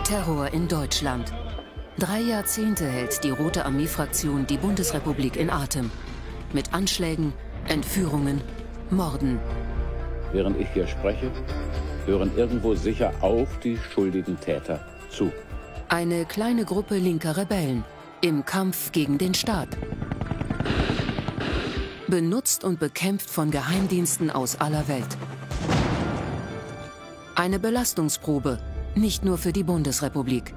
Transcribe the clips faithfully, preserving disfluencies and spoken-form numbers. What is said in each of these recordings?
Terror in Deutschland. Drei Jahrzehnte hält die Rote Armee-Fraktion die Bundesrepublik in Atem. Mit Anschlägen, Entführungen, Morden. Während ich hier spreche, hören irgendwo sicher auch die schuldigen Täter zu. Eine kleine Gruppe linker Rebellen im Kampf gegen den Staat. Benutzt und bekämpft von Geheimdiensten aus aller Welt. Eine Belastungsprobe, nicht nur für die Bundesrepublik.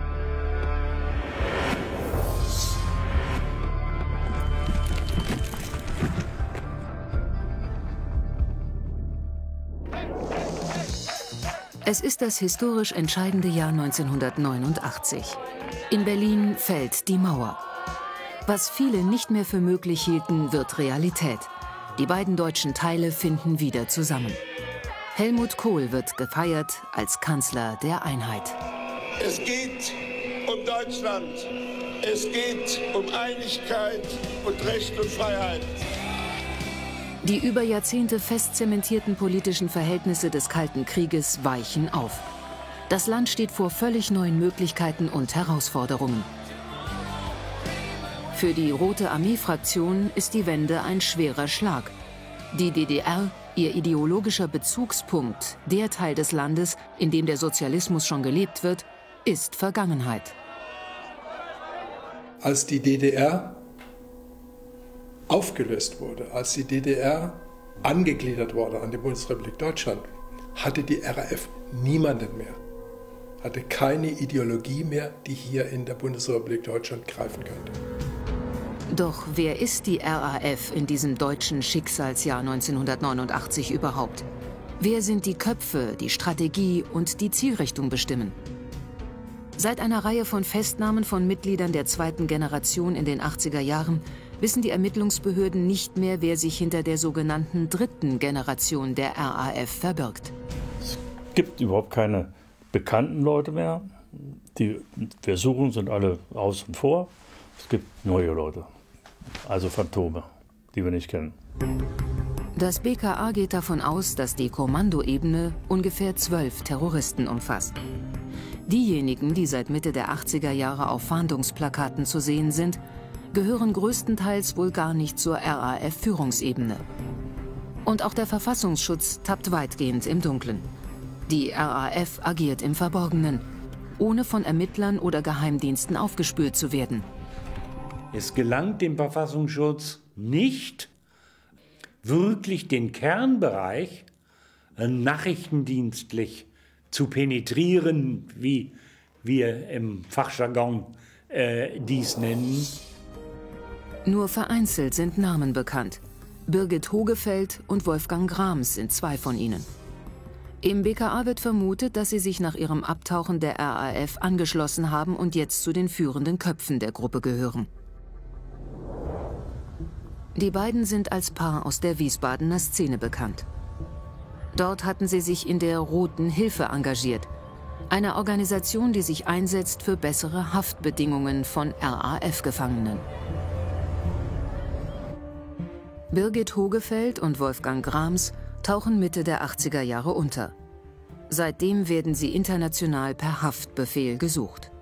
Es ist das historisch entscheidende Jahr neunzehnhundertneunundachtzig. In Berlin fällt die Mauer. Was viele nicht mehr für möglich hielten, wird Realität. Die beiden deutschen Teile finden wieder zusammen. Helmut Kohl wird gefeiert als Kanzler der Einheit. Es geht um Deutschland. Es geht um Einigkeit und Recht und Freiheit. Die über Jahrzehnte fest zementierten politischen Verhältnisse des Kalten Krieges weichen auf. Das Land steht vor völlig neuen Möglichkeiten und Herausforderungen. Für die Rote Armee-Fraktion ist die Wende ein schwerer Schlag. Die D D R, ihr ideologischer Bezugspunkt, der Teil des Landes, in dem der Sozialismus schon gelebt wird, ist Vergangenheit. Als die D D R aufgelöst wurde, als die D D R angegliedert wurde an die Bundesrepublik Deutschland, hatte die R A F niemanden mehr, hatte keine Ideologie mehr, die hier in der Bundesrepublik Deutschland greifen könnte. Doch wer ist die R A F in diesem deutschen Schicksalsjahr neunzehnhundertneunundachtzig überhaupt? Wer sind die Köpfe, die Strategie und die Zielrichtung bestimmen? Seit einer Reihe von Festnahmen von Mitgliedern der zweiten Generation in den achtziger Jahren wissen die Ermittlungsbehörden nicht mehr, wer sich hinter der sogenannten dritten Generation der R A F verbirgt. Es gibt überhaupt keine bekannten Leute mehr. Die wir suchen, sind alle außen vor. Es gibt neue Leute, also Phantome, die wir nicht kennen. Das B K A geht davon aus, dass die Kommandoebene ungefähr zwölf Terroristen umfasst. Diejenigen, die seit Mitte der achtziger Jahre auf Fahndungsplakaten zu sehen sind, gehören größtenteils wohl gar nicht zur R A F-Führungsebene. Und auch der Verfassungsschutz tappt weitgehend im Dunkeln. Die R A F agiert im Verborgenen, ohne von Ermittlern oder Geheimdiensten aufgespürt zu werden. Es gelangt dem Verfassungsschutz nicht, wirklich den Kernbereich nachrichtendienstlich zu penetrieren, wie wir im Fachjargon äh, dies nennen. Nur vereinzelt sind Namen bekannt. Birgit Hogefeld und Wolfgang Grams sind zwei von ihnen. Im B K A wird vermutet, dass sie sich nach ihrem Abtauchen der R A F angeschlossen haben und jetzt zu den führenden Köpfen der Gruppe gehören. Die beiden sind als Paar aus der Wiesbadener Szene bekannt. Dort hatten sie sich in der Roten Hilfe engagiert, einer Organisation, die sich einsetzt für bessere Haftbedingungen von R A F-Gefangenen. Birgit Hogefeld und Wolfgang Grams tauchen Mitte der achtziger Jahre unter. Seitdem werden sie international per Haftbefehl gesucht.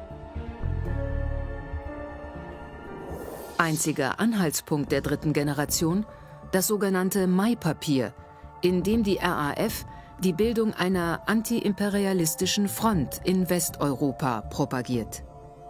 Einziger Anhaltspunkt der dritten Generation, das sogenannte Mai-Papier, in dem die R A F die Bildung einer antiimperialistischen Front in Westeuropa propagiert.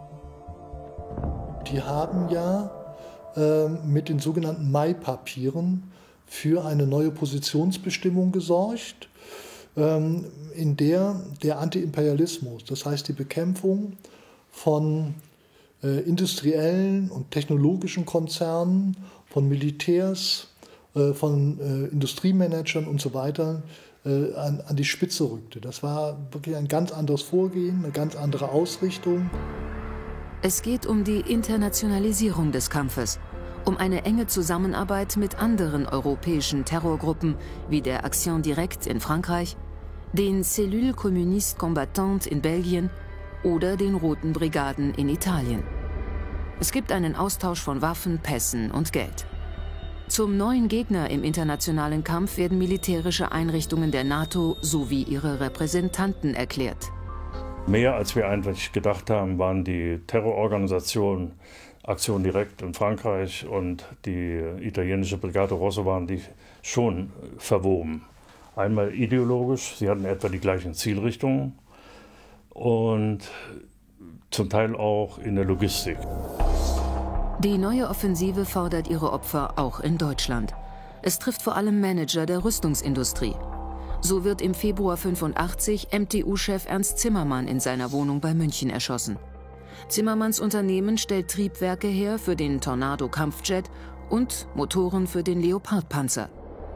Die haben ja äh, mit den sogenannten Mai-Papieren für eine neue Positionsbestimmung gesorgt, ähm, in der der Antiimperialismus, das heißt die Bekämpfung von äh, industriellen und technologischen Konzernen, von Militärs, äh, von äh, Industriemanagern und so weiter, äh, an, an die Spitze rückte. Das war wirklich ein ganz anderes Vorgehen, eine ganz andere Ausrichtung. Es geht um die Internationalisierung des Kampfes, um eine enge Zusammenarbeit mit anderen europäischen Terrorgruppen wie der Action Directe in Frankreich, den Cellules Communistes Combattantes in Belgien oder den Roten Brigaden in Italien. Es gibt einen Austausch von Waffen, Pässen und Geld. Zum neuen Gegner im internationalen Kampf werden militärische Einrichtungen der NATO sowie ihre Repräsentanten erklärt. Mehr als wir eigentlich gedacht haben, waren die Terrororganisationen Aktion Direkt in Frankreich und die italienische Brigate Rosso waren die schon verwoben. Einmal ideologisch, sie hatten etwa die gleichen Zielrichtungen und zum Teil auch in der Logistik. Die neue Offensive fordert ihre Opfer auch in Deutschland. Es trifft vor allem Manager der Rüstungsindustrie. So wird im Februar fünfundachtzig M T U-Chef Ernst Zimmermann in seiner Wohnung bei München erschossen. Zimmermanns Unternehmen stellt Triebwerke her für den Tornado-Kampfjet und Motoren für den Leopard-Panzer.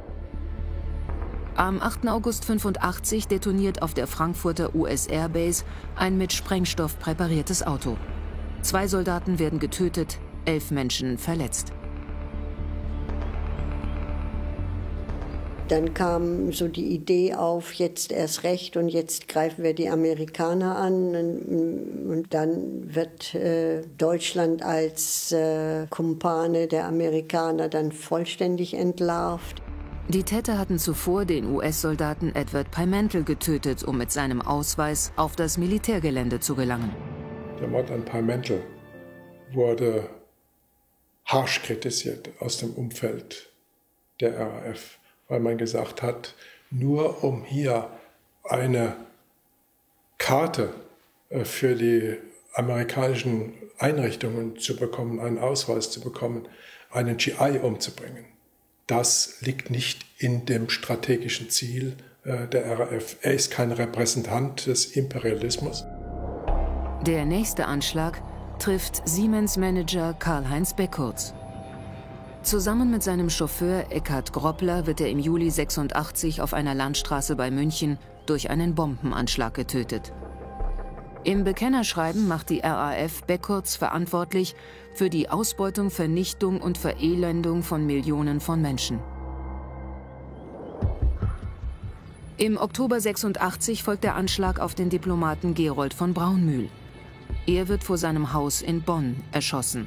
Am achten August fünfundachtzig detoniert auf der Frankfurter U S Airbase ein mit Sprengstoff präpariertes Auto. Zwei Soldaten werden getötet, elf Menschen verletzt. Dann kam so die Idee auf, jetzt erst recht und jetzt greifen wir die Amerikaner an. Und dann wird äh, Deutschland als äh, Kumpane der Amerikaner dann vollständig entlarvt. Die Täter hatten zuvor den U S-Soldaten Edward Pymantel getötet, um mit seinem Ausweis auf das Militärgelände zu gelangen. Der Mord an Pymantel wurde harsch kritisiert aus dem Umfeld der R A F, weil man gesagt hat, nur um hier eine Karte für die amerikanischen Einrichtungen zu bekommen, einen Ausweis zu bekommen, einen G I umzubringen. Das liegt nicht in dem strategischen Ziel der R A F. Er ist kein Repräsentant des Imperialismus. Der nächste Anschlag trifft Siemens-Manager Karl-Heinz Beckurz. Zusammen mit seinem Chauffeur Eckhard Groppler wird er im Juli sechsundachtzig auf einer Landstraße bei München durch einen Bombenanschlag getötet. Im Bekennerschreiben macht die R A F Beckurz verantwortlich für die Ausbeutung, Vernichtung und Verelendung von Millionen von Menschen. Im Oktober sechsundachtzig folgt der Anschlag auf den Diplomaten Gerold von Braunmühl. Er wird vor seinem Haus in Bonn erschossen.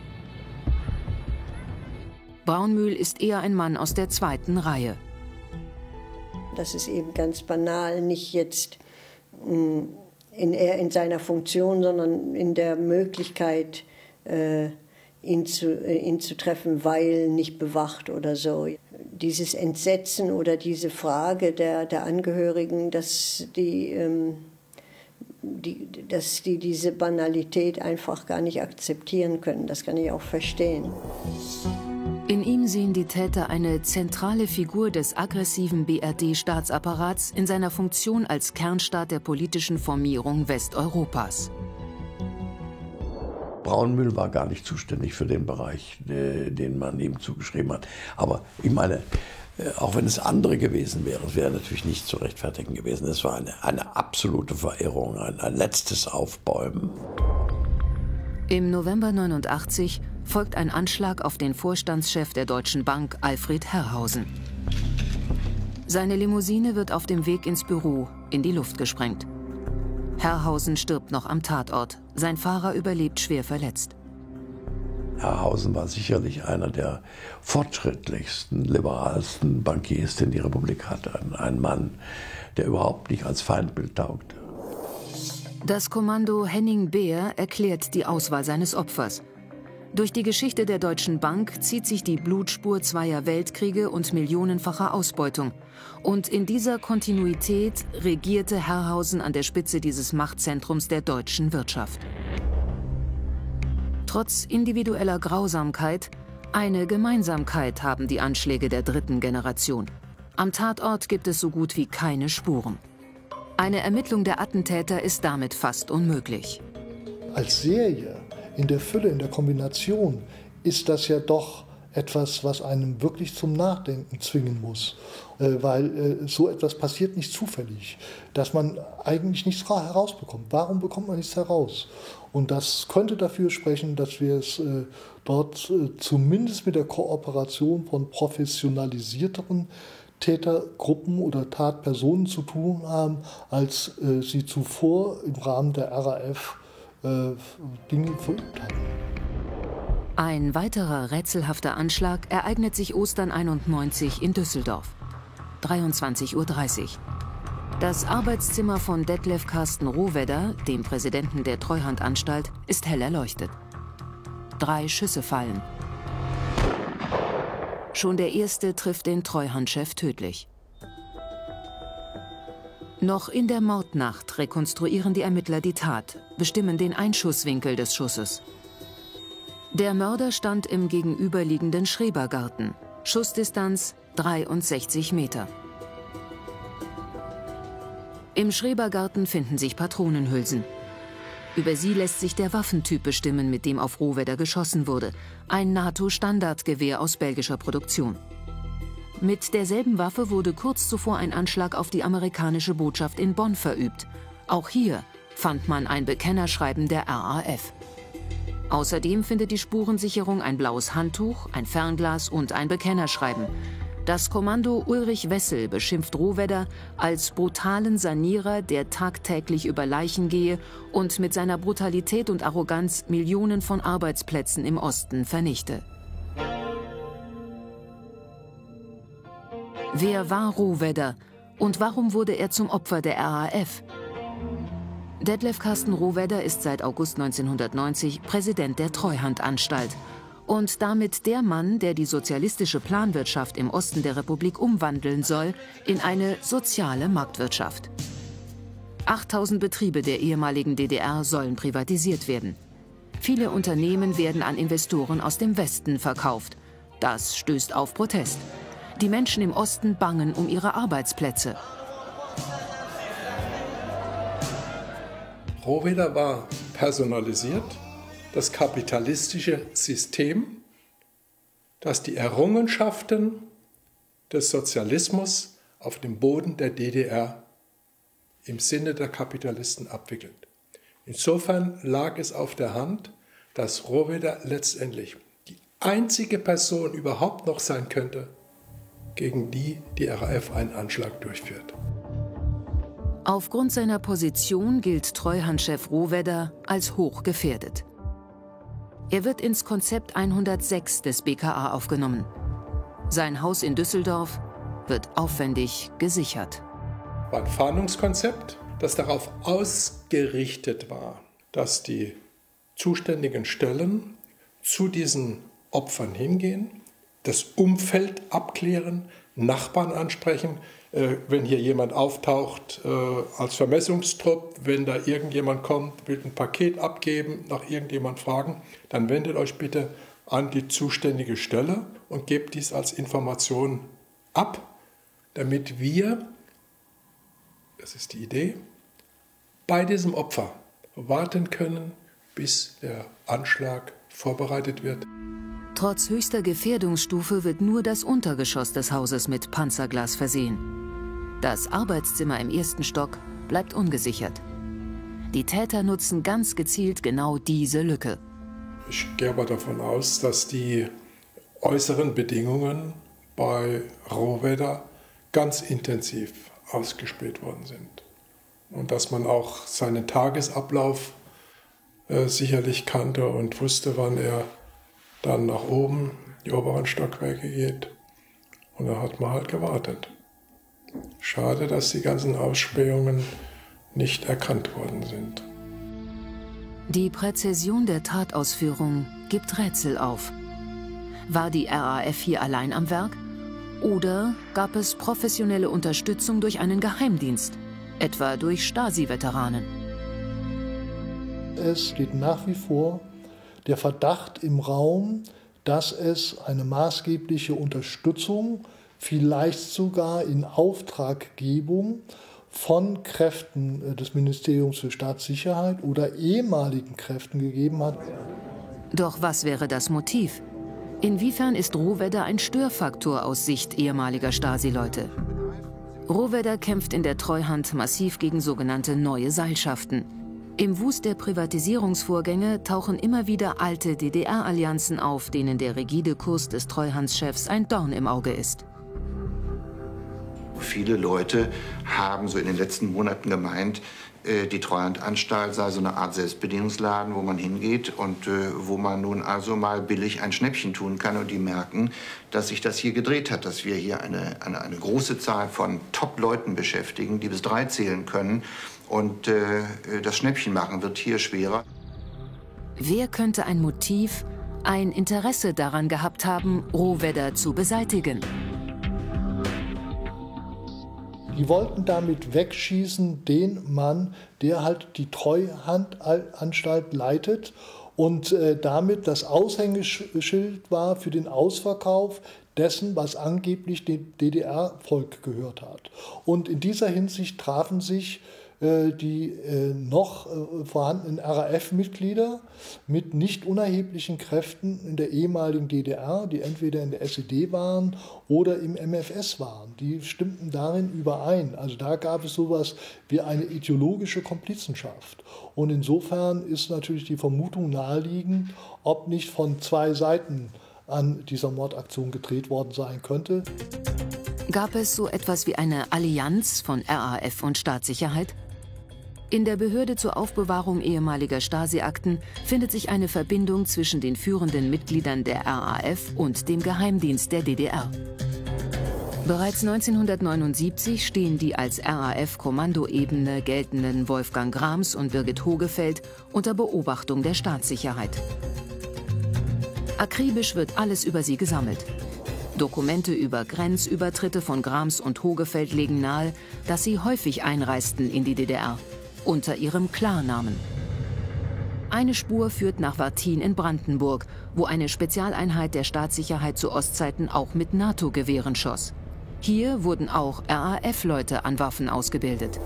Braunmühl ist eher ein Mann aus der zweiten Reihe. Das ist eben ganz banal, nicht jetzt in, er in seiner Funktion, sondern in der Möglichkeit, äh, ihn, zu, äh, ihn zu treffen, weil nicht bewacht oder so. Dieses Entsetzen oder diese Frage der, der Angehörigen, dass die, ähm, die, dass die diese Banalität einfach gar nicht akzeptieren können, das kann ich auch verstehen. In ihm sehen die Täter eine zentrale Figur des aggressiven B R D-Staatsapparats in seiner Funktion als Kernstaat der politischen Formierung Westeuropas. Braunmühl war gar nicht zuständig für den Bereich, den man ihm zugeschrieben hat. Aber ich meine, auch wenn es andere gewesen wäre, es wäre natürlich nicht zu rechtfertigen gewesen. Es war eine, eine absolute Verirrung, ein, ein letztes Aufbäumen. Im November neunundachtzig folgt ein Anschlag auf den Vorstandschef der Deutschen Bank, Alfred Herrhausen. Seine Limousine wird auf dem Weg ins Büro in die Luft gesprengt. Herrhausen stirbt noch am Tatort. Sein Fahrer überlebt schwer verletzt. Herrhausen war sicherlich einer der fortschrittlichsten, liberalsten Bankiers, den die Republik hatte. Ein Mann, der überhaupt nicht als Feindbild taugte. Das Kommando Henning Behr erklärt die Auswahl seines Opfers. Durch die Geschichte der Deutschen Bank zieht sich die Blutspur zweier Weltkriege und millionenfacher Ausbeutung. Und in dieser Kontinuität regierte Herrhausen an der Spitze dieses Machtzentrums der deutschen Wirtschaft. Trotz individueller Grausamkeit, eine Gemeinsamkeit haben die Anschläge der dritten Generation. Am Tatort gibt es so gut wie keine Spuren. Eine Ermittlung der Attentäter ist damit fast unmöglich. Als Serie, in der Fülle, in der Kombination, ist das ja doch etwas, was einem wirklich zum Nachdenken zwingen muss. Äh, weil äh, so etwas passiert nicht zufällig, dass man eigentlich nichts herausbekommt. Warum bekommt man nichts heraus? Und das könnte dafür sprechen, dass wir es äh, dort äh, zumindest mit der Kooperation von professionalisierteren Tätergruppen oder Tatpersonen zu tun haben, als äh, sie zuvor im Rahmen der R A F äh, Dinge verübt haben. Ein weiterer rätselhafter Anschlag ereignet sich Ostern einundneunzig in Düsseldorf. dreiundzwanzig Uhr dreißig. Das Arbeitszimmer von Detlef Carsten Rohwedder, dem Präsidenten der Treuhandanstalt, ist hell erleuchtet. Drei Schüsse fallen. Schon der erste trifft den Treuhandchef tödlich. Noch in der Mordnacht rekonstruieren die Ermittler die Tat, bestimmen den Einschusswinkel des Schusses. Der Mörder stand im gegenüberliegenden Schrebergarten. Schussdistanz dreiundsechzig Meter. Im Schrebergarten finden sich Patronenhülsen. Über sie lässt sich der Waffentyp bestimmen, mit dem auf Rohwedder geschossen wurde. Ein NATO-Standardgewehr aus belgischer Produktion. Mit derselben Waffe wurde kurz zuvor ein Anschlag auf die amerikanische Botschaft in Bonn verübt. Auch hier fand man ein Bekennerschreiben der R A F. Außerdem findet die Spurensicherung ein blaues Handtuch, ein Fernglas und ein Bekennerschreiben. Das Kommando Ulrich Wessel beschimpft Rohwedder als brutalen Sanierer, der tagtäglich über Leichen gehe und mit seiner Brutalität und Arroganz Millionen von Arbeitsplätzen im Osten vernichte. Wer war Rohwedder und warum wurde er zum Opfer der R A F? Detlef Carsten Rohwedder ist seit August neunzehnhundertneunzig Präsident der Treuhandanstalt und damit der Mann, der die sozialistische Planwirtschaft im Osten der Republik umwandeln soll in eine soziale Marktwirtschaft. achttausend Betriebe der ehemaligen D D R sollen privatisiert werden. Viele Unternehmen werden an Investoren aus dem Westen verkauft. Das stößt auf Protest. Die Menschen im Osten bangen um ihre Arbeitsplätze. Rohwedder war personalisiert, das kapitalistische System, das die Errungenschaften des Sozialismus auf dem Boden der D D R im Sinne der Kapitalisten abwickelt. Insofern lag es auf der Hand, dass Rohwedder letztendlich die einzige Person überhaupt noch sein könnte, gegen die die R A F einen Anschlag durchführt. Aufgrund seiner Position gilt Treuhandchef Rohwedder als hochgefährdet. Er wird ins Konzept hundertsechs des B K A aufgenommen. Sein Haus in Düsseldorf wird aufwendig gesichert. War ein Fahndungskonzept, das darauf ausgerichtet war, dass die zuständigen Stellen zu diesen Opfern hingehen, das Umfeld abklären, Nachbarn ansprechen, äh, wenn hier jemand auftaucht äh, als Vermessungstrupp, wenn da irgendjemand kommt, will ein Paket abgeben, nach irgendjemand fragen, dann wendet euch bitte an die zuständige Stelle und gebt dies als Information ab, damit wir, das ist die Idee, bei diesem Opfer warten können, bis der Anschlag vorbereitet wird. Trotz höchster Gefährdungsstufe wird nur das Untergeschoss des Hauses mit Panzerglas versehen. Das Arbeitszimmer im ersten Stock bleibt ungesichert. Die Täter nutzen ganz gezielt genau diese Lücke. Ich gehe aber davon aus, dass die äußeren Bedingungen bei Rohwedder ganz intensiv ausgespäht worden sind. Und dass man auch seinen Tagesablauf äh, sicherlich kannte und wusste, wann er dann nach oben, die oberen Stockwerke geht. Und da hat man halt gewartet. Schade, dass die ganzen Ausspähungen nicht erkannt worden sind. Die Präzision der Tatausführung gibt Rätsel auf. War die R A F hier allein am Werk? Oder gab es professionelle Unterstützung durch einen Geheimdienst, etwa durch Stasi-Veteranen? Es steht nach wie vor der Verdacht im Raum, dass es eine maßgebliche Unterstützung, vielleicht sogar in Auftraggebung von Kräften des Ministeriums für Staatssicherheit oder ehemaligen Kräften gegeben hat. Doch was wäre das Motiv? Inwiefern ist Rohwedder ein Störfaktor aus Sicht ehemaliger Stasi-Leute? Rohwedder kämpft in der Treuhand massiv gegen sogenannte neue Seilschaften. Im Wust der Privatisierungsvorgänge tauchen immer wieder alte D D R-Allianzen auf, denen der rigide Kurs des Treuhandschefs ein Dorn im Auge ist. Viele Leute haben so in den letzten Monaten gemeint, die Treuhandanstalt sei so eine Art Selbstbedienungsladen, wo man hingeht und äh, wo man nun also mal billig ein Schnäppchen tun kann. Und die merken, dass sich das hier gedreht hat, dass wir hier eine, eine, eine große Zahl von Top-Leuten beschäftigen, die bis drei zählen können. Und äh, das Schnäppchen machen wird hier schwerer. Wer könnte ein Motiv, ein Interesse daran gehabt haben, Rohwedder zu beseitigen? Die wollten damit wegschießen den Mann, der halt die Treuhandanstalt leitet und äh, damit das Aushängeschild war für den Ausverkauf dessen, was angeblich dem D D R-Volk gehört hat. Und in dieser Hinsicht trafen sich äh, die äh, noch äh, vorhandenen R A F-Mitglieder mit nicht unerheblichen Kräften in der ehemaligen D D R, die entweder in der S E D waren oder im M F S waren. Die stimmten darin überein. Also da gab es sowas wie eine ideologische Komplizenschaft. Und insofern ist natürlich die Vermutung naheliegend, ob nicht von zwei Seiten an dieser Mordaktion gedreht worden sein könnte. Gab es so etwas wie eine Allianz von R A F und Staatssicherheit? In der Behörde zur Aufbewahrung ehemaliger Stasi-Akten findet sich eine Verbindung zwischen den führenden Mitgliedern der R A F und dem Geheimdienst der D D R. Bereits neunzehnhundertneunundsiebzig stehen die als R A F-Kommandoebene geltenden Wolfgang Grams und Birgit Hogefeld unter Beobachtung der Staatssicherheit. Akribisch wird alles über sie gesammelt. Dokumente über Grenzübertritte von Grams und Hogefeld legen nahe, dass sie häufig einreisten in die D D R, unter ihrem Klarnamen. Eine Spur führt nach Wartin in Brandenburg, wo eine Spezialeinheit der Staatssicherheit zu Ostzeiten auch mit NATO-Gewehren schoss. Hier wurden auch R A F-Leute an Waffen ausgebildet.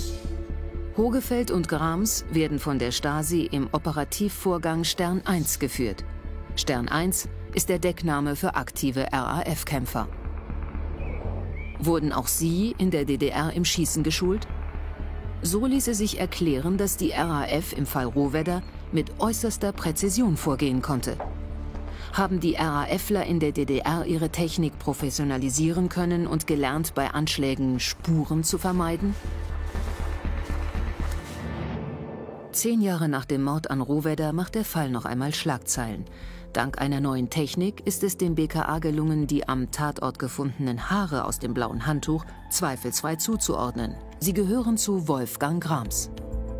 Hogefeld und Grams werden von der Stasi im Operativvorgang Stern eins geführt. Stern eins ist der Deckname für aktive R A F-Kämpfer. Wurden auch sie in der D D R im Schießen geschult? So ließe sich erklären, dass die R A F im Fall Rohwedder mit äußerster Präzision vorgehen konnte. Haben die R A Fler in der D D R ihre Technik professionalisieren können und gelernt, bei Anschlägen Spuren zu vermeiden? Zehn Jahre nach dem Mord an Rohwedder macht der Fall noch einmal Schlagzeilen. Dank einer neuen Technik ist es dem B K A gelungen, die am Tatort gefundenen Haare aus dem blauen Handtuch zweifelsfrei zuzuordnen. Sie gehören zu Wolfgang Grams.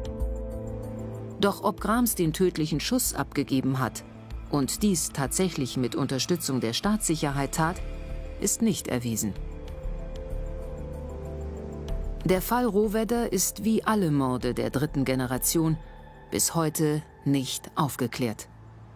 Doch ob Grams den tödlichen Schuss abgegeben hat und dies tatsächlich mit Unterstützung der Staatssicherheit tat, ist nicht erwiesen. Der Fall Rohwedder ist wie alle Morde der dritten Generation bis heute nicht aufgeklärt.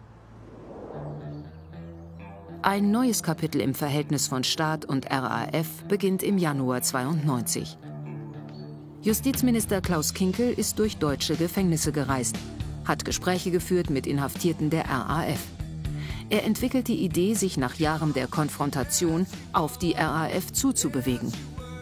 Ein neues Kapitel im Verhältnis von Staat und R A F beginnt im Januar zweiundneunzig. Justizminister Klaus Kinkel ist durch deutsche Gefängnisse gereist, hat Gespräche geführt mit Inhaftierten der R A F. Er entwickelt die Idee, sich nach Jahren der Konfrontation auf die R A F zuzubewegen.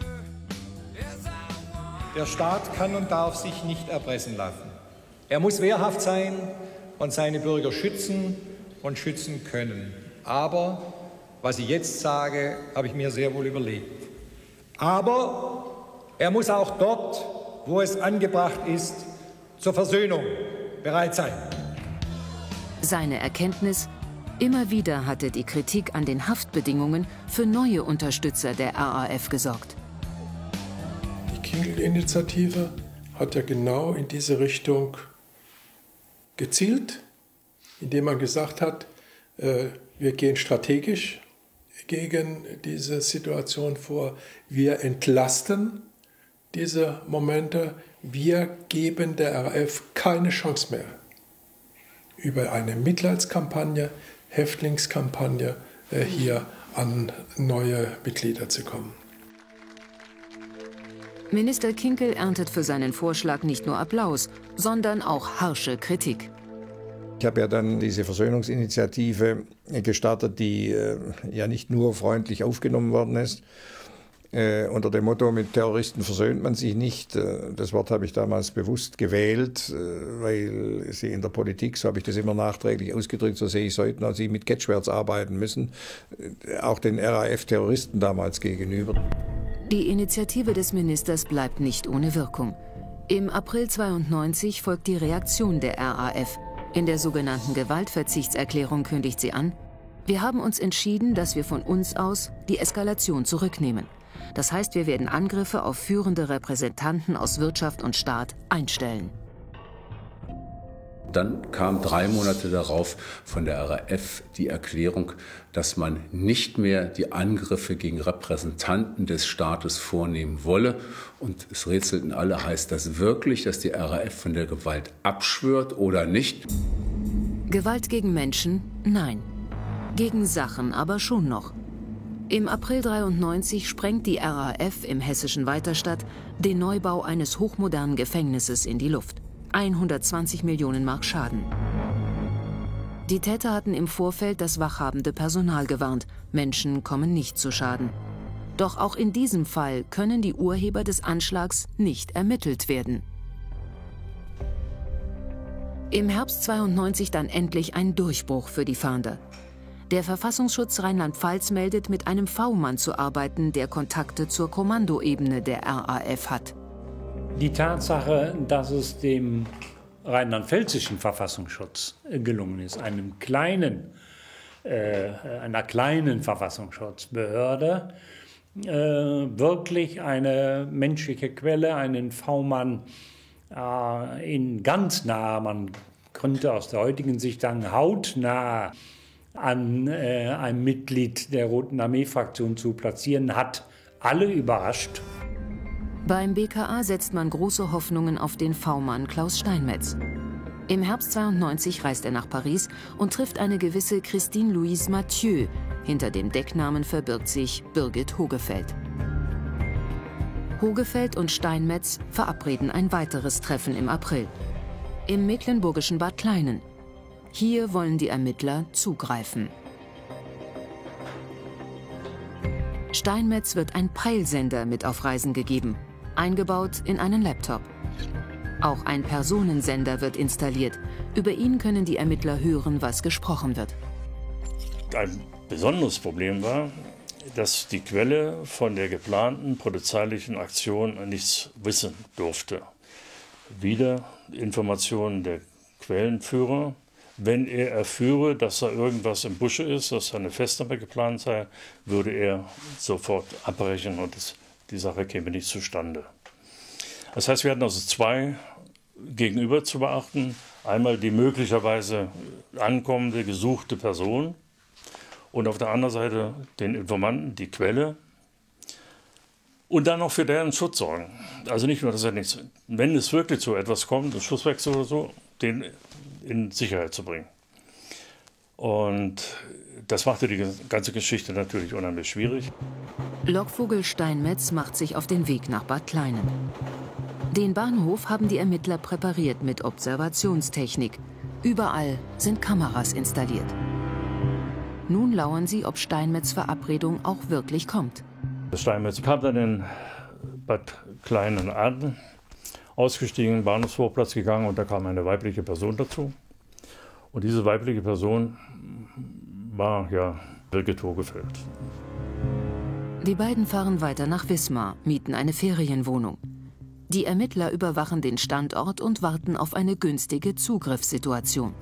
Der Staat kann und darf sich nicht erpressen lassen. Er muss wehrhaft sein und seine Bürger schützen und schützen können. Aber, was ich jetzt sage, habe ich mir sehr wohl überlegt. Aber er muss auch dort, wo es angebracht ist, zur Versöhnung bereit sein. Seine Erkenntnis: Immer wieder hatte die Kritik an den Haftbedingungen für neue Unterstützer der R A F gesorgt. Die Kinkel-Initiative hat ja genau in diese Richtung gezielt, indem man gesagt hat, äh, wir gehen strategisch gegen diese Situation vor, wir entlasten diese Momente, wir geben der R A F keine Chance mehr, über eine Mitleidskampagne, Häftlingskampagne äh, hier an neue Mitglieder zu kommen. Minister Kinkel erntet für seinen Vorschlag nicht nur Applaus, sondern auch harsche Kritik. Ich habe ja dann diese Versöhnungsinitiative gestartet, die äh, ja nicht nur freundlich aufgenommen worden ist. Äh, unter dem Motto, mit Terroristen versöhnt man sich nicht. Äh, das Wort habe ich damals bewusst gewählt, äh, weil sie in der Politik, so habe ich das immer nachträglich ausgedrückt, so sehe ich es heute noch, sie mit Catchwords arbeiten müssen, äh, auch den R A F-Terroristen damals gegenüber. Die Initiative des Ministers bleibt nicht ohne Wirkung. Im April zweiundneunzig folgt die Reaktion der R A F. In der sogenannten Gewaltverzichtserklärung kündigt sie an: Wir haben uns entschieden, dass wir von uns aus die Eskalation zurücknehmen. Das heißt, wir werden Angriffe auf führende Repräsentanten aus Wirtschaft und Staat einstellen. Dann kam drei Monate darauf von der R A F die Erklärung, dass man nicht mehr die Angriffe gegen Repräsentanten des Staates vornehmen wolle. Und es rätselten alle, heißt das wirklich, dass die R A F von der Gewalt abschwört oder nicht? Gewalt gegen Menschen? Nein. Gegen Sachen aber schon noch. Im April dreiundneunzig sprengt die R A F im hessischen Weiterstadt den Neubau eines hochmodernen Gefängnisses in die Luft. hundertzwanzig Millionen Mark Schaden. Die Täter hatten im Vorfeld das wachhabende Personal gewarnt. Menschen kommen nicht zu Schaden. Doch auch in diesem Fall können die Urheber des Anschlags nicht ermittelt werden. Im Herbst zweiundneunzig dann endlich ein Durchbruch für die Fahnder. Der Verfassungsschutz Rheinland-Pfalz meldet, mit einem V-Mann zu arbeiten, der Kontakte zur Kommandoebene der R A F hat. Die Tatsache, dass es dem rheinland-pfälzischen Verfassungsschutz gelungen ist, einem kleinen, äh, einer kleinen Verfassungsschutzbehörde äh, wirklich eine menschliche Quelle, einen V-Mann äh, in ganz nah, man könnte aus der heutigen Sicht sagen, hautnah an äh, einem Mitglied der Roten Armee-Fraktion zu platzieren, hat alle überrascht. Beim B K A setzt man große Hoffnungen auf den V-Mann Klaus Steinmetz. Im Herbst zweiundneunzig reist er nach Paris und trifft eine gewisse Christine Louise Mathieu. Hinter dem Decknamen verbirgt sich Birgit Hogefeld. Hogefeld und Steinmetz verabreden ein weiteres Treffen im April. Im mecklenburgischen Bad Kleinen. Hier wollen die Ermittler zugreifen. Steinmetz wird ein Peilsender mit auf Reisen gegeben, eingebaut in einen Laptop. Auch ein Personensender wird installiert. Über ihn können die Ermittler hören, was gesprochen wird. Ein besonderes Problem war, dass die Quelle von der geplanten polizeilichen Aktion nichts wissen durfte. Wieder Informationen der Quellenführer. Wenn er erführe, dass da irgendwas im Busche ist, dass eine Festnahme geplant sei, würde er sofort abbrechen und es, die Sache käme nicht zustande. Das heißt, wir hatten also zwei gegenüber zu beachten. Einmal die möglicherweise ankommende, gesuchte Person und auf der anderen Seite den Informanten, die Quelle. Und dann auch für deren Schutz sorgen. Also nicht nur, dass er nichts, wenn es wirklich zu etwas kommt, ein Schusswechsel oder so, den in Sicherheit zu bringen. Und das machte die ganze Geschichte natürlich unheimlich schwierig. Lockvogel Steinmetz macht sich auf den Weg nach Bad Kleinen. Den Bahnhof haben die Ermittler präpariert mit Observationstechnik. Überall sind Kameras installiert. Nun lauern sie, ob Steinmetz' Verabredung auch wirklich kommt. Steinmetz kam dann in Bad Kleinen an, ausgestiegen, Bahnhofsvorplatz gegangen und da kam eine weibliche Person dazu. Und diese weibliche Person war ja Birgit Hogefeld. Die beiden fahren weiter nach Wismar, mieten eine Ferienwohnung. Die Ermittler überwachen den Standort und warten auf eine günstige Zugriffssituation.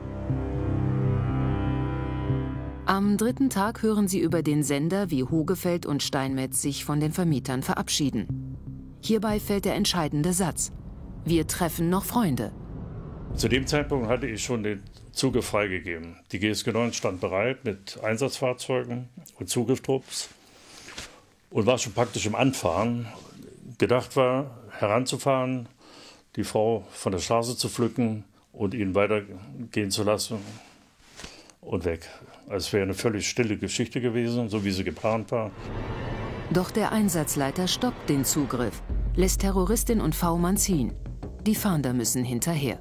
Am dritten Tag hören sie über den Sender, wie Hogefeld und Steinmetz sich von den Vermietern verabschieden. Hierbei fällt der entscheidende Satz: Wir treffen noch Freunde. Zu dem Zeitpunkt hatte ich schon den Zugriff freigegeben. Die G S G neun stand bereit mit Einsatzfahrzeugen und Zugriffstrupps und war schon praktisch im Anfahren. Gedacht war, heranzufahren, die Frau von der Straße zu pflücken und ihn weitergehen zu lassen und weg. Also es wäre eine völlig stille Geschichte gewesen, so wie sie geplant war. Doch der Einsatzleiter stoppt den Zugriff, lässt Terroristin und V-Mann ziehen. Die Fahnder müssen hinterher.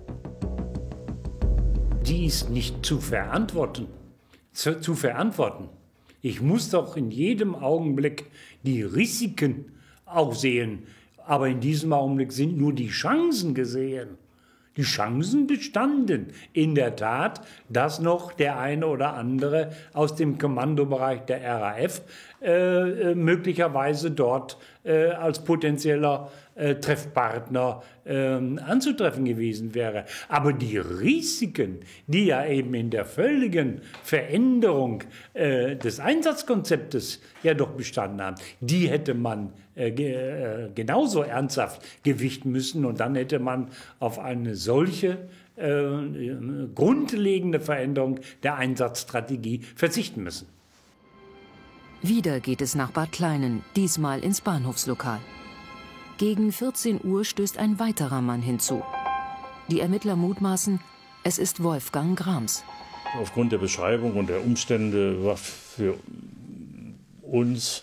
Die ist nicht zu verantworten. Zu, zu verantworten. Ich muss doch in jedem Augenblick die Risiken auch sehen. Aber in diesem Augenblick sind nur die Chancen gesehen. Die Chancen bestanden. In der Tat, dass noch der eine oder andere aus dem Kommandobereich der R A F äh, möglicherweise dort äh, als potenzieller äh, Treffpartner äh, anzutreffen gewesen wäre. Aber die Risiken, die ja eben in der völligen Veränderung äh, des Einsatzkonzeptes ja doch bestanden haben, die hätte man äh, ge äh, genauso ernsthaft gewichten müssen. Und dann hätte man auf eine solche äh, grundlegende Veränderung der Einsatzstrategie verzichten müssen. Wieder geht es nach Bad Kleinen, diesmal ins Bahnhofslokal. Gegen vierzehn Uhr stößt ein weiterer Mann hinzu. Die Ermittler mutmaßen, es ist Wolfgang Grams. Aufgrund der Beschreibung und der Umstände war für uns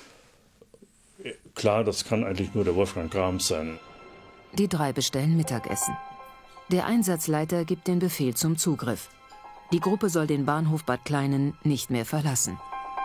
klar, das kann eigentlich nur der Wolfgang Grams sein. Die drei bestellen Mittagessen. Der Einsatzleiter gibt den Befehl zum Zugriff. Die Gruppe soll den Bahnhof Bad Kleinen nicht mehr verlassen.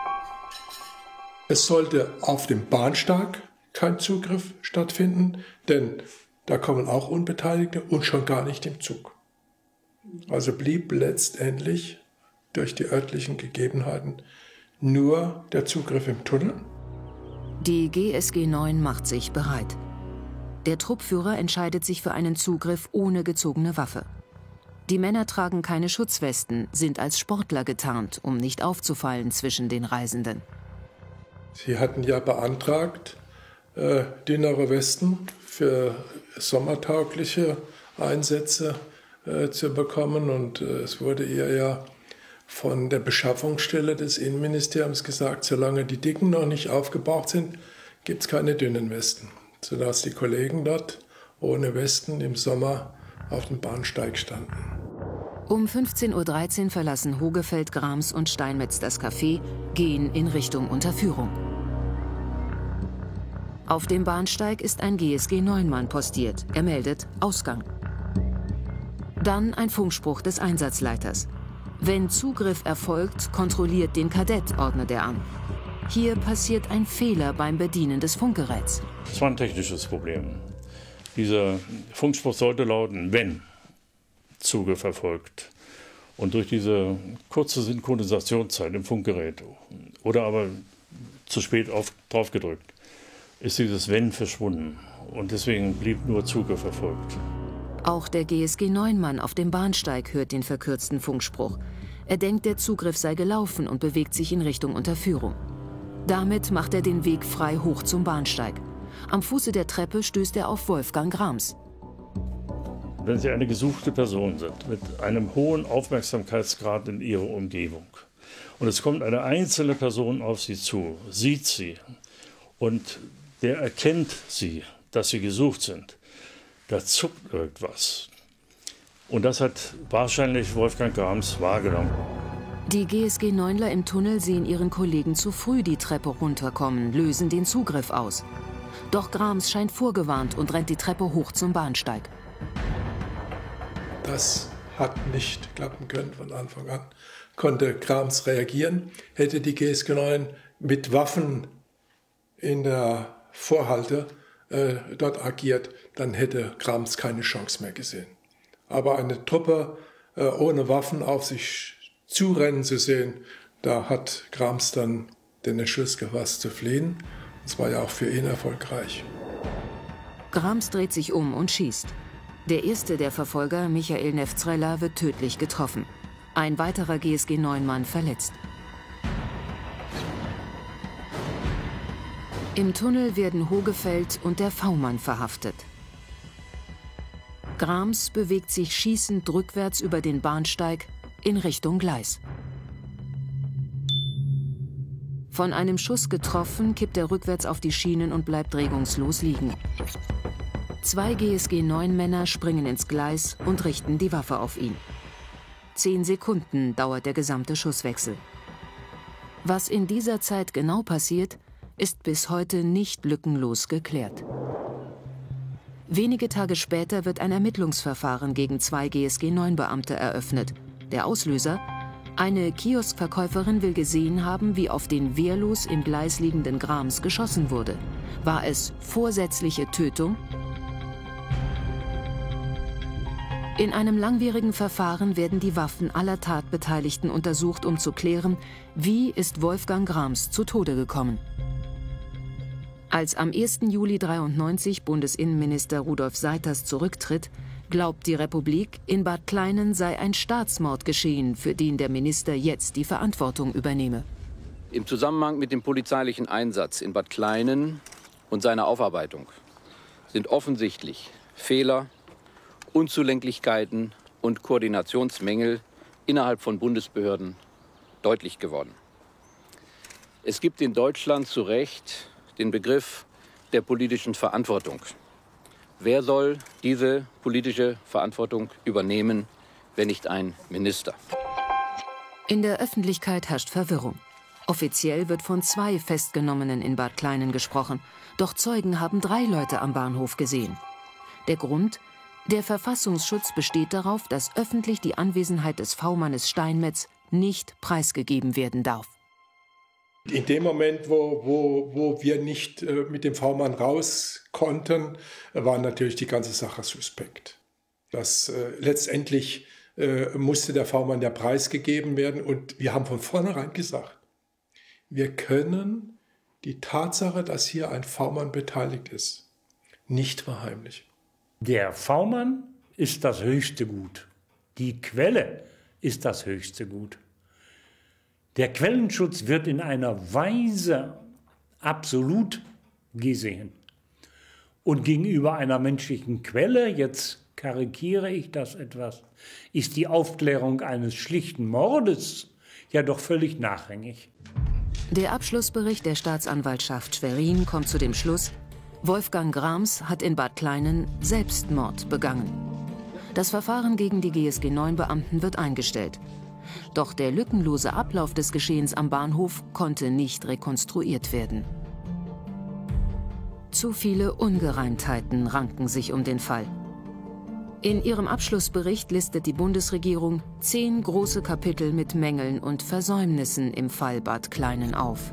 Es sollte auf dem Bahnsteig kein Zugriff stattfinden, denn da kommen auch Unbeteiligte und schon gar nicht im Zug. Also blieb letztendlich durch die örtlichen Gegebenheiten nur der Zugriff im Tunnel. Die G S G neun macht sich bereit. Der Truppführer entscheidet sich für einen Zugriff ohne gezogene Waffe. Die Männer tragen keine Schutzwesten, sind als Sportler getarnt, um nicht aufzufallen zwischen den Reisenden. Sie hatten ja beantragt, äh, dünnere Westen für sommertaugliche Einsätze äh, zu bekommen. Und äh, es wurde ihr ja von der Beschaffungsstelle des Innenministeriums gesagt, solange die dicken noch nicht aufgebraucht sind, gibt es keine dünnen Westen. Sodass die Kollegen dort ohne Westen im Sommer auf dem Bahnsteig standen. Um fünfzehn Uhr dreizehn verlassen Hogefeld, Grams und Steinmetz das Café, gehen in Richtung Unterführung. Auf dem Bahnsteig ist ein G S G neun Mann postiert. Er meldet Ausgang. Dann ein Funkspruch des Einsatzleiters. Wenn Zugriff erfolgt, kontrolliert den Kadett, ordnet er an. Hier passiert ein Fehler beim Bedienen des Funkgeräts. Es war ein technisches Problem. Dieser Funkspruch sollte lauten, wenn Zugriff erfolgt. Und durch diese kurze Synchronisationszeit im Funkgerät oder aber zu spät auf, drauf gedrückt, ist dieses Wenn verschwunden. Und deswegen blieb nur Zugriff erfolgt. Auch der G S G neun Mann auf dem Bahnsteig hört den verkürzten Funkspruch. Er denkt, der Zugriff sei gelaufen und bewegt sich in Richtung Unterführung. Damit macht er den Weg frei hoch zum Bahnsteig. Am Fuße der Treppe stößt er auf Wolfgang Grams. Wenn Sie eine gesuchte Person sind, mit einem hohen Aufmerksamkeitsgrad in Ihrer Umgebung, und es kommt eine einzelne Person auf Sie zu, sieht Sie, und der erkennt Sie, dass Sie gesucht sind, da zuckt irgendwas. Und das hat wahrscheinlich Wolfgang Grams wahrgenommen. Die G S G neunler im Tunnel sehen ihren Kollegen zu früh die Treppe runterkommen, lösen den Zugriff aus. Doch Grams scheint vorgewarnt und rennt die Treppe hoch zum Bahnsteig. Das hat nicht klappen können von Anfang an. Konnte Grams reagieren, hätte die G S G neun mit Waffen in der Vorhalte äh, dort agiert, dann hätte Grams keine Chance mehr gesehen. Aber eine Truppe äh, ohne Waffen auf sich zurennen zu sehen, da hat Grams dann den Entschluss gefasst zu fliehen. Das war ja auch für ihn erfolgreich. Grams dreht sich um und schießt. Der erste der Verfolger, Michael Nevzrella, wird tödlich getroffen. Ein weiterer G S G neun Mann verletzt. Im Tunnel werden Hogefeld und der V-Mann verhaftet. Grams bewegt sich schießend rückwärts über den Bahnsteig in Richtung Gleis. Von einem Schuss getroffen, kippt er rückwärts auf die Schienen und bleibt regungslos liegen. Zwei G S G neun Männer springen ins Gleis und richten die Waffe auf ihn. Zehn Sekunden dauert der gesamte Schusswechsel. Was in dieser Zeit genau passiert, ist bis heute nicht lückenlos geklärt. Wenige Tage später wird ein Ermittlungsverfahren gegen zwei G S G neun Beamte eröffnet. Der Auslöser? Eine Kioskverkäuferin will gesehen haben, wie auf den wehrlos im Gleis liegenden Grams geschossen wurde. War es vorsätzliche Tötung? In einem langwierigen Verfahren werden die Waffen aller Tatbeteiligten untersucht, um zu klären, wie ist Wolfgang Grams zu Tode gekommen. Als am ersten Juli dreiundneunzig Bundesinnenminister Rudolf Seiters zurücktritt, glaubt die Republik, in Bad Kleinen sei ein Staatsmord geschehen, für den der Minister jetzt die Verantwortung übernehme. Im Zusammenhang mit dem polizeilichen Einsatz in Bad Kleinen und seiner Aufarbeitung sind offensichtlich Fehler, Unzulänglichkeiten und Koordinationsmängel innerhalb von Bundesbehörden deutlich geworden. Es gibt in Deutschland zu Recht den Begriff der politischen Verantwortung. Wer soll diese politische Verantwortung übernehmen, wenn nicht ein Minister? In der Öffentlichkeit herrscht Verwirrung. Offiziell wird von zwei Festgenommenen in Bad Kleinen gesprochen, doch Zeugen haben drei Leute am Bahnhof gesehen. Der Grund? Der Verfassungsschutz besteht darauf, dass öffentlich die Anwesenheit des V-Mannes Steinmetz nicht preisgegeben werden darf. In dem Moment, wo, wo, wo wir nicht äh, mit dem V-Mann raus konnten, war natürlich die ganze Sache suspekt. Das, äh, letztendlich äh, musste der V-Mann ja preisgegeben werden und wir haben von vornherein gesagt, wir können die Tatsache, dass hier ein V-Mann beteiligt ist, nicht verheimlichen. Der V-Mann ist das höchste Gut. Die Quelle ist das höchste Gut. Der Quellenschutz wird in einer Weise absolut gesehen. Und gegenüber einer menschlichen Quelle, jetzt karikiere ich das etwas, ist die Aufklärung eines schlichten Mordes ja doch völlig nachrangig. Der Abschlussbericht der Staatsanwaltschaft Schwerin kommt zu dem Schluss, Wolfgang Grams hat in Bad Kleinen Selbstmord begangen. Das Verfahren gegen die G S G neun Beamten wird eingestellt. Doch der lückenlose Ablauf des Geschehens am Bahnhof konnte nicht rekonstruiert werden. Zu viele Ungereimtheiten ranken sich um den Fall. In ihrem Abschlussbericht listet die Bundesregierung zehn große Kapitel mit Mängeln und Versäumnissen im Fall Bad Kleinen auf.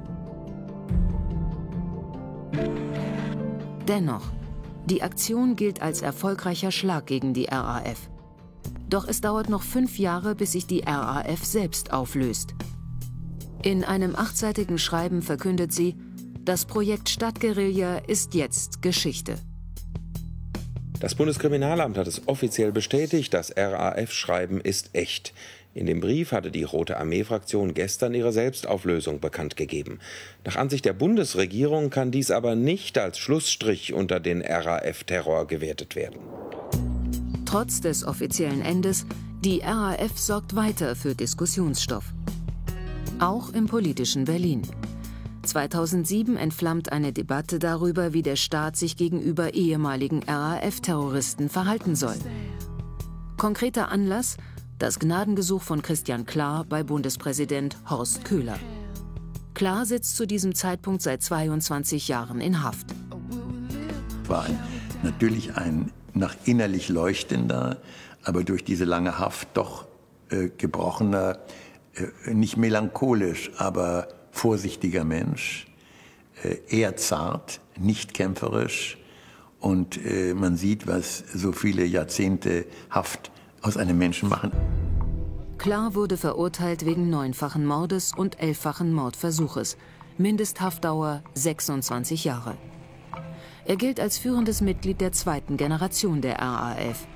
Dennoch, die Aktion gilt als erfolgreicher Schlag gegen die R A F. Doch es dauert noch fünf Jahre, bis sich die R A F selbst auflöst. In einem achtseitigen Schreiben verkündet sie, das Projekt Stadtguerilla ist jetzt Geschichte. Das Bundeskriminalamt hat es offiziell bestätigt, das R A F-Schreiben ist echt. In dem Brief hatte die Rote Armee-Fraktion gestern ihre Selbstauflösung bekannt gegeben. Nach Ansicht der Bundesregierung kann dies aber nicht als Schlussstrich unter den R A F-Terror gewertet werden. Trotz des offiziellen Endes, die R A F sorgt weiter für Diskussionsstoff. Auch im politischen Berlin. zweitausendsieben entflammt eine Debatte darüber, wie der Staat sich gegenüber ehemaligen R A F-Terroristen verhalten soll. Konkreter Anlass: das Gnadengesuch von Christian Klar bei Bundespräsident Horst Köhler. Klar sitzt zu diesem Zeitpunkt seit zweiundzwanzig Jahren in Haft. War ein, natürlich ein nach innerlich leuchtender, aber durch diese lange Haft doch äh, gebrochener, äh, nicht melancholisch, aber vorsichtiger Mensch, äh, eher zart, nicht kämpferisch und äh, man sieht, was so viele Jahrzehnte Haft aus einem Menschen machen. Klar wurde verurteilt wegen neunfachen Mordes und elffachen Mordversuches. Mindesthaftdauer sechsundzwanzig Jahre. Er gilt als führendes Mitglied der zweiten Generation der R A F.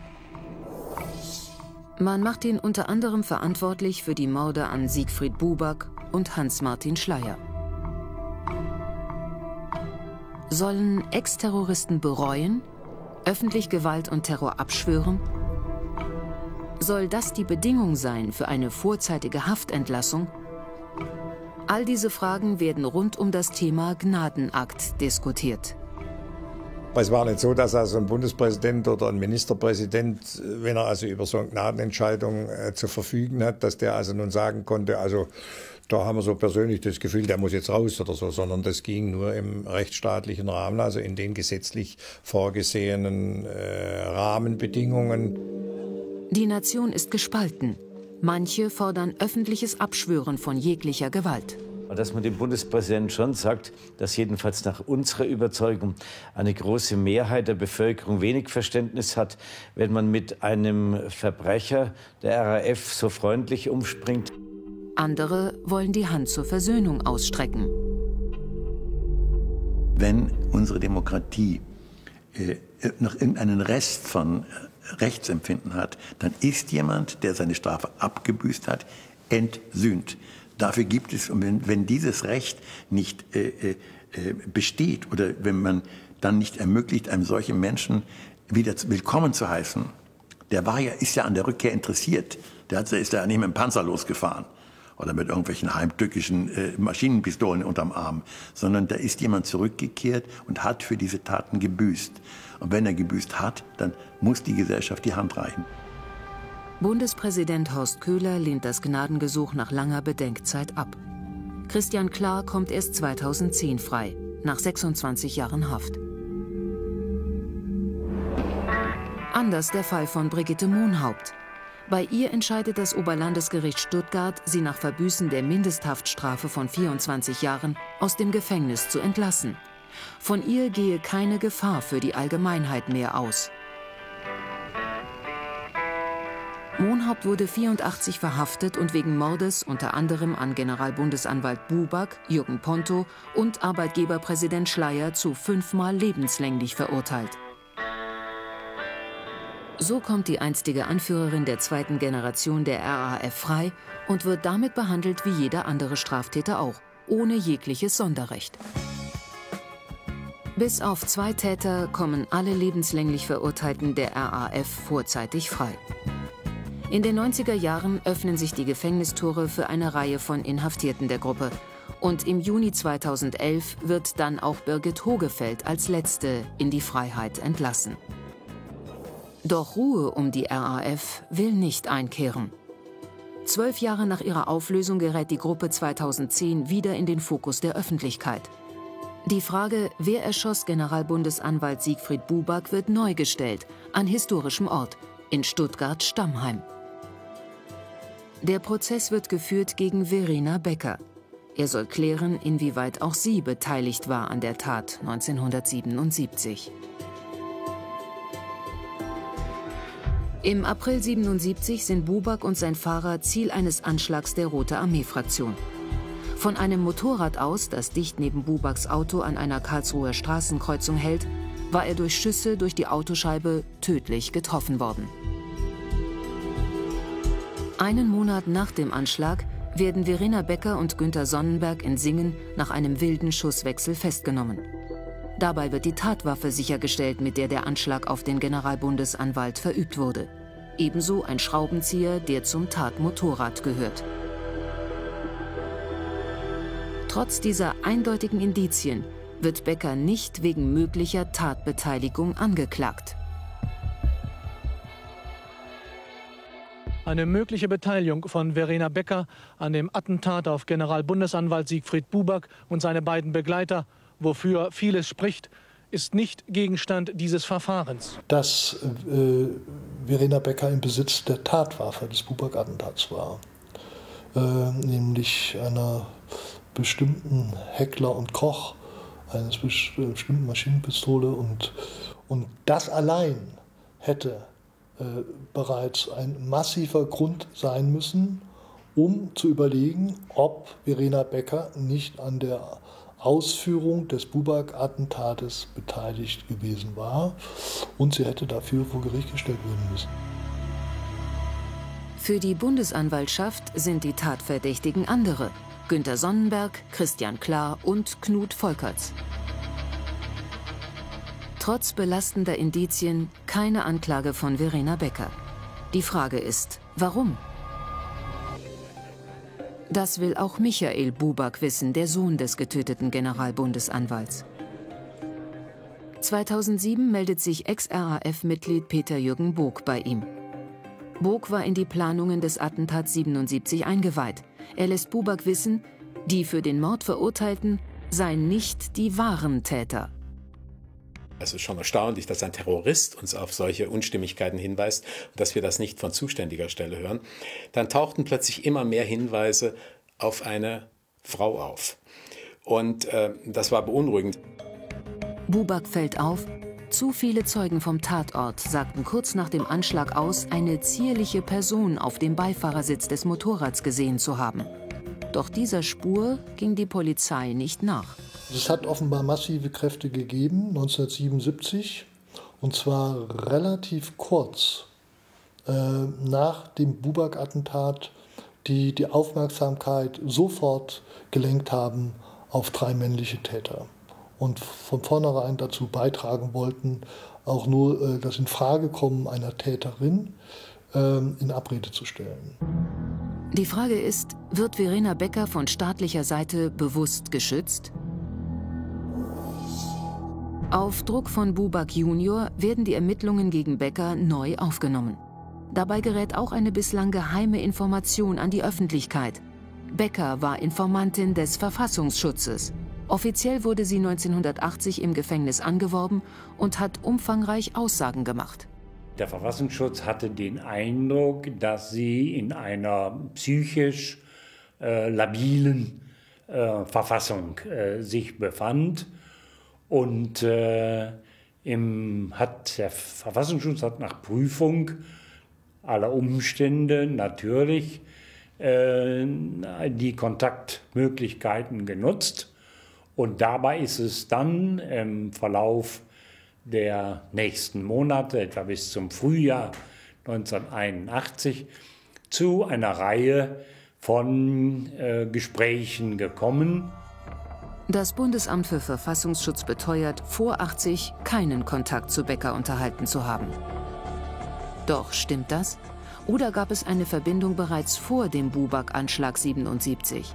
Man macht ihn unter anderem verantwortlich für die Morde an Siegfried Buback und Hans-Martin Schleyer. Sollen Ex-Terroristen bereuen, öffentlich Gewalt und Terror abschwören? Soll das die Bedingung sein für eine vorzeitige Haftentlassung? All diese Fragen werden rund um das Thema Gnadenakt diskutiert. Es war nicht so, dass also ein Bundespräsident oder ein Ministerpräsident, wenn er also über so eine Gnadenentscheidung äh, zu verfügen hat, dass der also nun sagen konnte, also da haben wir so persönlich das Gefühl, der muss jetzt raus oder so, sondern das ging nur im rechtsstaatlichen Rahmen, also in den gesetzlich vorgesehenen äh, Rahmenbedingungen. Die Nation ist gespalten. Manche fordern öffentliches Abschwören von jeglicher Gewalt. Dass man dem Bundespräsidenten schon sagt, dass jedenfalls nach unserer Überzeugung eine große Mehrheit der Bevölkerung wenig Verständnis hat, wenn man mit einem Verbrecher der R A F so freundlich umspringt. Andere wollen die Hand zur Versöhnung ausstrecken. wenn unsere Demokratie äh, noch irgendeinen Rest von Rechtsempfinden hat, dann ist jemand, der seine Strafe abgebüßt hat, entsühnt. Dafür gibt es, und wenn, wenn dieses Recht nicht äh, äh, besteht oder wenn man dann nicht ermöglicht, einem solchen Menschen wieder willkommen zu heißen, der war ja, ist ja an der Rückkehr interessiert. Der hat, ist ja nicht mit dem Panzer losgefahren oder mit irgendwelchen heimtückischen äh, Maschinenpistolen unterm Arm, sondern da ist jemand zurückgekehrt und hat für diese Taten gebüßt. Und wenn er gebüßt hat, dann muss die Gesellschaft die Hand reichen. Bundespräsident Horst Köhler lehnt das Gnadengesuch nach langer Bedenkzeit ab. Christian Klar kommt erst zweitausendzehn frei, nach sechsundzwanzig Jahren Haft. Anders der Fall von Brigitte Mohnhaupt. Bei ihr entscheidet das Oberlandesgericht Stuttgart, sie nach Verbüßen der Mindesthaftstrafe von vierundzwanzig Jahren aus dem Gefängnis zu entlassen. Von ihr gehe keine Gefahr für die Allgemeinheit mehr aus. Mohnhaupt wurde vierundachtzig verhaftet und wegen Mordes unter anderem an Generalbundesanwalt Buback, Jürgen Ponto und Arbeitgeberpräsident Schleyer zu fünfmal lebenslänglich verurteilt. So kommt die einstige Anführerin der zweiten Generation der R A F frei und wird damit behandelt wie jeder andere Straftäter auch, ohne jegliches Sonderrecht. Bis auf zwei Täter kommen alle lebenslänglich Verurteilten der R A F vorzeitig frei. In den neunziger Jahren öffnen sich die Gefängnistore für eine Reihe von Inhaftierten der Gruppe. Und im Juni zweitausendelf wird dann auch Birgit Hogefeld als Letzte in die Freiheit entlassen. Doch Ruhe um die R A F will nicht einkehren. Zwölf Jahre nach ihrer Auflösung gerät die Gruppe zweitausendzehn wieder in den Fokus der Öffentlichkeit. Die Frage, wer erschoss Generalbundesanwalt Siegfried Buback, wird neu gestellt, an historischem Ort, in Stuttgart-Stammheim. Der Prozess wird geführt gegen Verena Becker. Er soll klären, inwieweit auch sie beteiligt war an der Tat neunzehnhundertsiebenundsiebzig. Im April siebenundsiebzig sind Buback und sein Fahrer Ziel eines Anschlags der Rote Armee-Fraktion. Von einem Motorrad aus, das dicht neben Bubacks Auto an einer Karlsruher Straßenkreuzung hält, war er durch Schüsse durch die Autoscheibe tödlich getroffen worden. Einen Monat nach dem Anschlag werden Verena Becker und Günter Sonnenberg in Singen nach einem wilden Schusswechsel festgenommen. Dabei wird die Tatwaffe sichergestellt, mit der der Anschlag auf den Generalbundesanwalt verübt wurde. Ebenso ein Schraubenzieher, der zum Tatmotorrad gehört. Trotz dieser eindeutigen Indizien wird Becker nicht wegen möglicher Tatbeteiligung angeklagt. Eine mögliche Beteiligung von Verena Becker an dem Attentat auf Generalbundesanwalt Siegfried Buback und seine beiden Begleiter, wofür vieles spricht, ist nicht Gegenstand dieses Verfahrens. Dass äh, Verena Becker im Besitz der Tatwaffe des Buback-Attentats war, äh, nämlich einer bestimmten Heckler und Koch, einer bestimmten Maschinenpistole, und, und das allein hätte äh, bereits ein massiver Grund sein müssen, um zu überlegen, ob Verena Becker nicht an der Ausführung des Buback-Attentates beteiligt gewesen war, und sie hätte dafür vor Gericht gestellt werden müssen. Für die Bundesanwaltschaft sind die Tatverdächtigen andere: Günter Sonnenberg, Christian Klar und Knut Volkerts. Trotz belastender Indizien keine Anklage von Verena Becker. Die Frage ist, warum? Das will auch Michael Buback wissen, der Sohn des getöteten Generalbundesanwalts. zweitausendsieben meldet sich Ex-R A F-Mitglied Peter-Jürgen Bog bei ihm. Bog war in die Planungen des Attentats siebenundsiebzig eingeweiht. Er lässt Buback wissen, die für den Mord Verurteilten seien nicht die wahren Täter. Es ist schon erstaunlich, dass ein Terrorist uns auf solche Unstimmigkeiten hinweist und dass wir das nicht von zuständiger Stelle hören. Dann tauchten plötzlich immer mehr Hinweise auf eine Frau auf. Und äh, das war beunruhigend. Buback fällt auf, zu viele Zeugen vom Tatort sagten kurz nach dem Anschlag aus, eine zierliche Person auf dem Beifahrersitz des Motorrads gesehen zu haben. Doch dieser Spur ging die Polizei nicht nach. Es hat offenbar massive Kräfte gegeben, neunzehnhundertsiebenundsiebzig, und zwar relativ kurz äh, nach dem Buback-Attentat, die die Aufmerksamkeit sofort gelenkt haben auf drei männliche Täter und von vornherein dazu beitragen wollten, auch nur äh, das Infragekommen einer Täterin äh, in Abrede zu stellen. Die Frage ist, wird Verena Becker von staatlicher Seite bewusst geschützt? Auf Druck von Buback Junior werden die Ermittlungen gegen Becker neu aufgenommen. Dabei gerät auch eine bislang geheime Information an die Öffentlichkeit. Becker war Informantin des Verfassungsschutzes. Offiziell wurde sie neunzehnhundertachtzig im Gefängnis angeworben und hat umfangreich Aussagen gemacht. Der Verfassungsschutz hatte den Eindruck, dass sie in einer psychisch äh, labilen äh, Verfassung äh, sich befand. Und äh, im, hat der Verfassungsschutz hat nach Prüfung aller Umstände natürlich äh, die Kontaktmöglichkeiten genutzt. Und dabei ist es dann im Verlauf der nächsten Monate, etwa bis zum Frühjahr neunzehnhunderteinundachtzig, zu einer Reihe von äh, Gesprächen gekommen. Das Bundesamt für Verfassungsschutz beteuert, vor achtzig keinen Kontakt zu Becker unterhalten zu haben. Doch stimmt das? Oder gab es eine Verbindung bereits vor dem Buback-Anschlag siebenundsiebzig?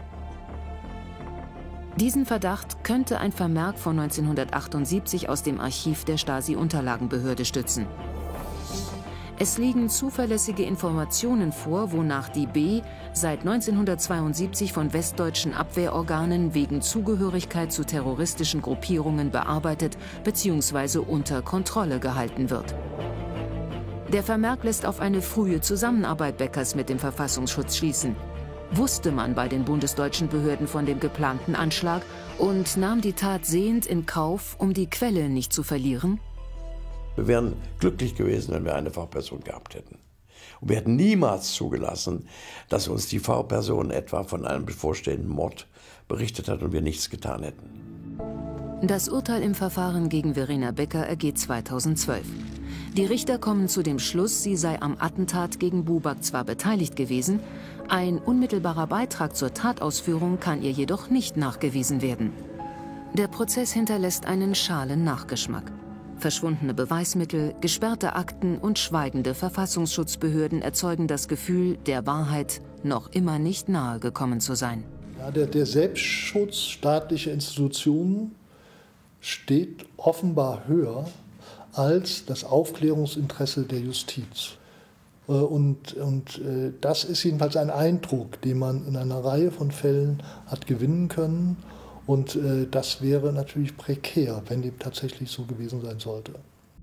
Diesen Verdacht könnte ein Vermerk von neunzehnhundertachtundsiebzig aus dem Archiv der Stasi-Unterlagenbehörde stützen. Es liegen zuverlässige Informationen vor, wonach die B seit neunzehnhundertzweiundsiebzig von westdeutschen Abwehrorganen wegen Zugehörigkeit zu terroristischen Gruppierungen bearbeitet bzw. unter Kontrolle gehalten wird. Der Vermerk lässt auf eine frühe Zusammenarbeit Beckers mit dem Verfassungsschutz schließen. Wusste man bei den bundesdeutschen Behörden von dem geplanten Anschlag und nahm die Tat sehend in Kauf, um die Quelle nicht zu verlieren? Wir wären glücklich gewesen, wenn wir eine Fachperson gehabt hätten. Und wir hätten niemals zugelassen, dass uns die Fachperson etwa von einem bevorstehenden Mord berichtet hat und wir nichts getan hätten. Das Urteil im Verfahren gegen Verena Becker ergeht zweitausendzwölf. Die Richter kommen zu dem Schluss, sie sei am Attentat gegen Buback zwar beteiligt gewesen, ein unmittelbarer Beitrag zur Tatausführung kann ihr jedoch nicht nachgewiesen werden. Der Prozess hinterlässt einen schalen Nachgeschmack. Verschwundene Beweismittel, gesperrte Akten und schweigende Verfassungsschutzbehörden erzeugen das Gefühl, der Wahrheit noch immer nicht nahe gekommen zu sein. Ja, der, der Selbstschutz staatlicher Institutionen steht offenbar höher als das Aufklärungsinteresse der Justiz. Und, und das ist jedenfalls ein Eindruck, den man in einer Reihe von Fällen hat gewinnen können. Und das wäre natürlich prekär, wenn dem tatsächlich so gewesen sein sollte.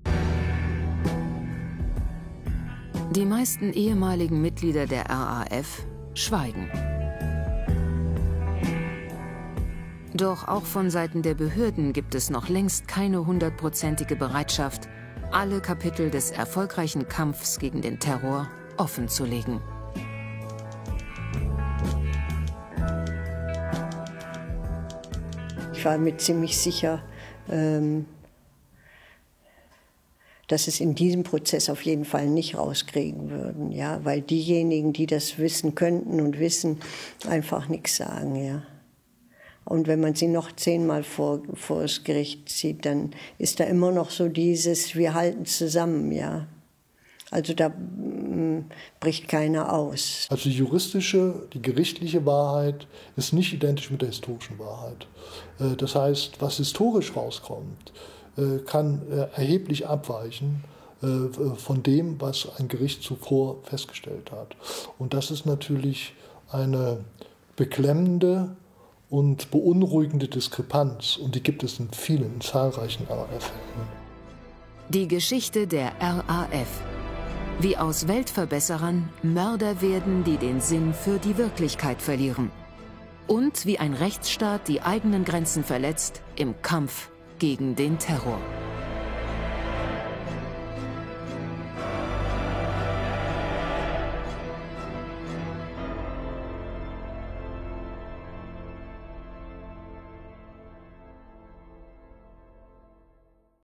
Die meisten ehemaligen Mitglieder der R A F schweigen. Doch auch von Seiten der Behörden gibt es noch längst keine hundertprozentige Bereitschaft, alle Kapitel des erfolgreichen Kampfs gegen den Terror offenzulegen. Ich war mir ziemlich sicher, ähm, dass es in diesem Prozess auf jeden Fall nicht rauskriegen würden, ja, weil diejenigen, die das wissen könnten und wissen, einfach nichts sagen, ja. Und wenn man sie noch zehnmal vor, vor das Gericht zieht, dann ist da immer noch so dieses, wir halten zusammen, ja. Also da mh, bricht keiner aus. Also die juristische, die gerichtliche Wahrheit ist nicht identisch mit der historischen Wahrheit. Äh, das heißt, was historisch rauskommt, äh, kann äh, erheblich abweichen äh, von dem, was ein Gericht zuvor festgestellt hat. Und das ist natürlich eine beklemmende und beunruhigende Diskrepanz. Und die gibt es in vielen, in zahlreichen R A F-Fällen. Die Geschichte der R A F. Wie aus Weltverbesserern Mörder werden, die den Sinn für die Wirklichkeit verlieren. Und wie ein Rechtsstaat die eigenen Grenzen verletzt im Kampf gegen den Terror.